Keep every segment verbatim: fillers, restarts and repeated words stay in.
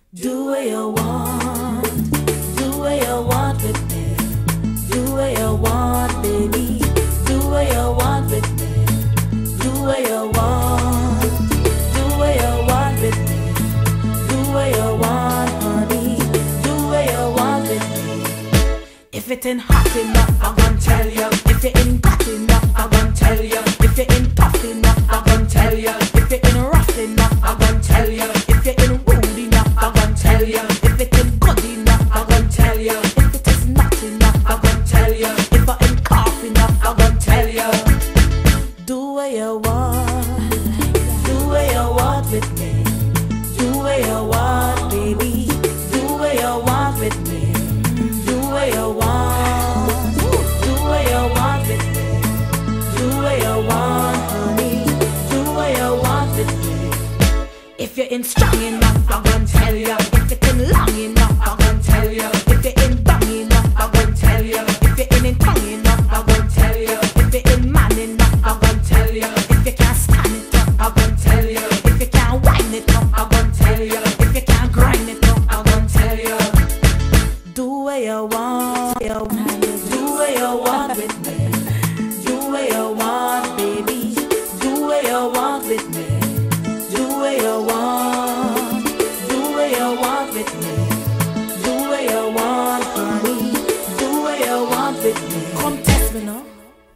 Do what you want, do what you want with me. Do what you want, baby. Do what you want with me. Do what you want, do what you want with me. Do what you want, honey. Do what you want with me. If it ain't hot enough, I'm gonna tell you. If it ain't hot enough, I'm gonna tell you. If it ain't tough enough, I'm gonna tell you. If it ain't rough enough, I'm gonna tell you. If it ain't rude enough, I'm gonna tell you. If it ain't good enough, I'm gonna tell you. If it is not enough, I'm gonna tell you. If I ain't cough enough, I'm gonna tell you. Do what you want, do what you want with me. Do what you want, baby. Do what you want with me. Do what you want, do what you want with me. Do what you want, honey. Do what you want with me. If you ain't strong enough, I'm gonna tell you. If it ain't long enough, I'm gonna tell you. If it ain't dumb enough, I'm gonna tell you. If it ain't in tongue enough, I'm gonna tell you. If it ain't man enough, I'm gonna tell you. If you can't stand it up, I'm gonna tell you. If you can't wind it up, I'm gonna tell you. If you can't grind it up, I'm gonna tell you. Do what you want, you do what you want with me. Do what you want, baby. Do what you want with me. Do what you want, do what you want with me. Do what you want, honey. Do what you want with me. Come test me now.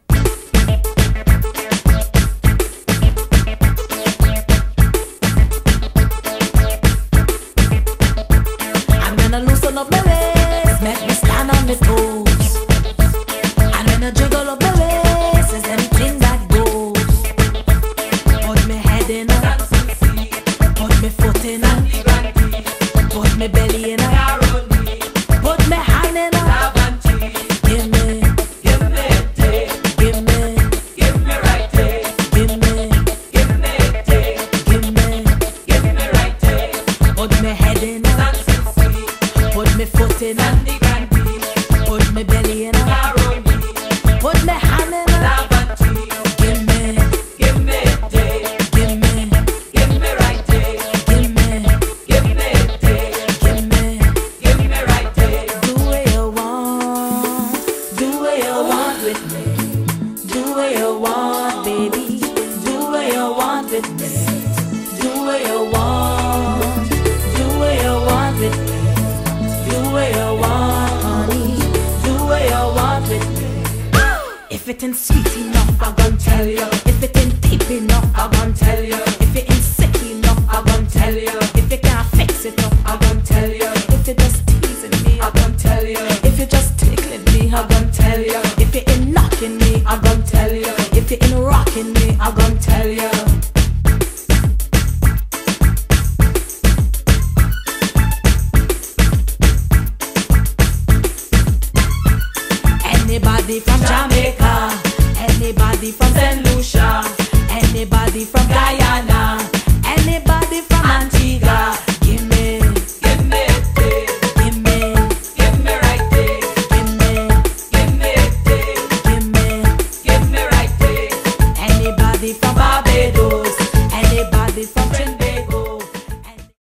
I'm gonna loosen up my waist, make me stand on my toes. I'm gonna jiggle up my waist, is anything that goes. Put me head in a, put me foot in a, put me belly in a, put me hand in a. Give me, give me, take, give me, give me right take, give me, give me, take, give me, give me right take. Put me head in a, put me foot in a, put me belly in a, put me hand in a. Give me, give me, take, give me, give me right take, give me, give me, take, give me, give me right take. Do what you want, do what you want with me. Do what you want, baby. Do what you want with me. Do what you want, do what you want with me. Do what you want, honey. Do what you want with me. If it ain't sweet enough, I'm gonna tell you. If it ain't deep enough, I'm gonna tell you. If it ain't sick enough, I'm gonna tell you. If you can't fix it up, I'm gonna tell you. If you're just teasing me, I'm gonna tell you. If you're just tickling me, I'm gonna tell you. If you ain't knocking me, I'm gonna tell you. If you ain't rocking me, I'm gonna tell you. Anybody from Jamaica, anybody from Saint Lucia, anybody from Ghana.